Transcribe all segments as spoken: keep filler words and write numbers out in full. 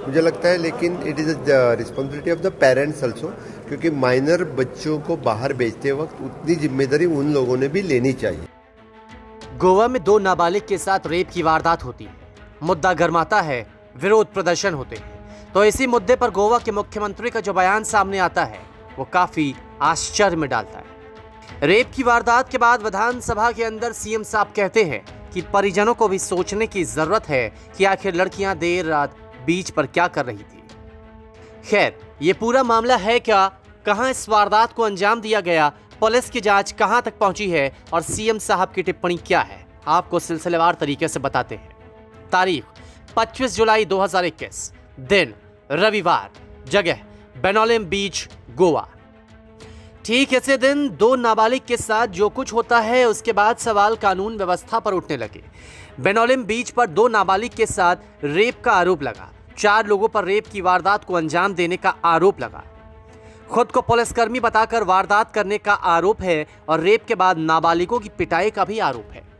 मुझे लगता है, लेकिन it is the responsibility of the parents also, क्योंकि माइनर बच्चों को बाहर भेजते वक्त उतनी जिम्मेदारी उन लोगों ने भी लेनी चाहिए। गोवा में दो नाबालिग के साथ रेप की वारदात होती है, मुद्दा गरमाता है, विरोध प्रदर्शन होते हैं, तो इसी मुद्दे पर गोवा के मुख्यमंत्री का जो बयान सामने आता है वो काफी आश्चर्य में डालता है। रेप की वारदात के बाद विधानसभा के अंदर सीएम साहब कहते हैं कि परिजनों को भी सोचने की जरूरत है कि आखिर लड़कियां देर रात बीच पर क्या कर रही थी। खैर, ये पूरा मामला है क्या, कहां इस वारदात को अंजाम दिया गया, पुलिस की जांच कहां तक पहुंची है और सीएम साहब की टिप्पणी क्या है, आपको सिलसिलेवार तरीके से बताते हैं। तारीख पच्चीस जुलाई दो हज़ार इक्कीस, दिन रविवार, जगह बेनोलिम बीच, गोवा। ठीक इसी दिन दो नाबालिग के साथ जो कुछ होता है उसके बाद सवाल कानून व्यवस्था पर उठने लगे। बेनोलिम बीच पर दो नाबालिग के साथ रेप का आरोप लगा, चार लोगों पर रेप की वारदात को अंजाम देने का आरोप लगा, खुद को पुलिसकर्मी बताकर वारदात करने का आरोप है और रेप के बाद नाबालिगों की पिटाई का भी आरोप है।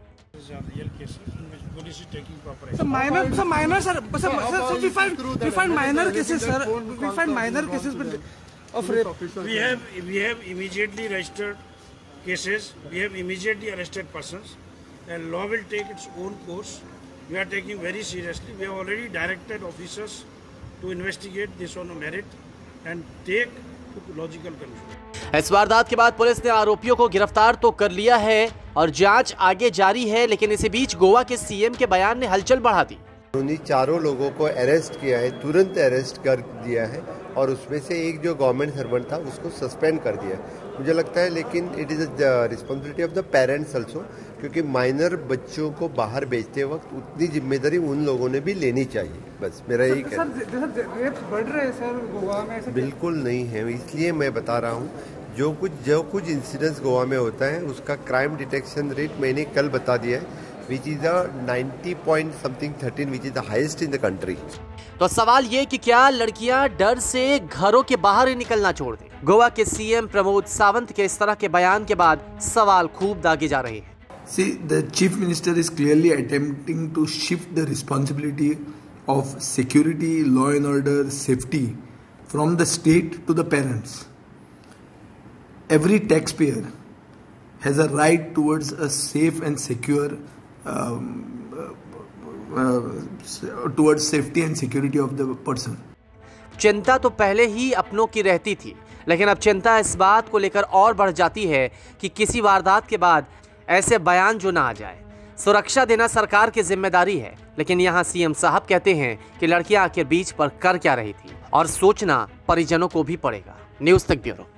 So minor, so minor, sir. So, so, so we find we find minor cases, sir. We find minor cases of rape. We have we have immediately registered cases. We have immediately arrested persons, and law will take its own course. We are taking very seriously. We have already directed officers to investigate this on a merit and take logical conclusion. इस वारदात के बाद police ने आरोपियों को गिरफ्तार तो कर लिया है और जांच आगे जारी है, लेकिन इसी बीच गोवा के सीएम के बयान ने हलचल बढ़ा दी। उन्हीं चारों लोगों को अरेस्ट किया है, तुरंत अरेस्ट कर दिया है और उसमें से एक जो गवर्नमेंट सर्वेंट था उसको सस्पेंड कर दिया है। मुझे लगता है, लेकिन it is the responsibility of the parents also, क्योंकि माइनर बच्चों को बाहर भेजते वक्त उतनी जिम्मेदारी उन लोगों ने भी लेनी चाहिए। बस मेरा यही कहना है। रेप बढ़ रहे हैं सर गोवा में? बिल्कुल नहीं है, इसलिए मैं बता रहा हूँ जो कुछ जो कुछ इंसिडेंट्स गोवा में होता है उसका क्राइम डिटेक्शन रेट मैंने कल बता दिया है, which is the ninety point something thirteen, which is the highest in the country. तो सवाल ये कि क्या लड़कियां डर से घरों के बाहर ही निकलना छोड़ दें? गोवा के सीएम प्रमोद सावंत के इस तरह के बयान के बाद सवाल खूब दागे जा रहे हैं। See, the chief minister is clearly attempting to shift the responsibility of security, law and order, safety from the state to the parents. Every taxpayer has a right towards a safe and secure, um, uh, uh, towards safety and security of the person. चिंता तो पहले ही अपनों की रहती थी, लेकिन अब चिंता इस बात को लेकर और बढ़ जाती है कि किसी वारदात के बाद ऐसे बयान जो ना आ जाए। सुरक्षा देना सरकार की जिम्मेदारी है, लेकिन यहाँ सीएम साहब कहते हैं कि लड़कियां आखिर बीच पर कर क्या रही थी और सोचना परिजनों को भी पड़ेगा। न्यूज़ तक ब्यूरो।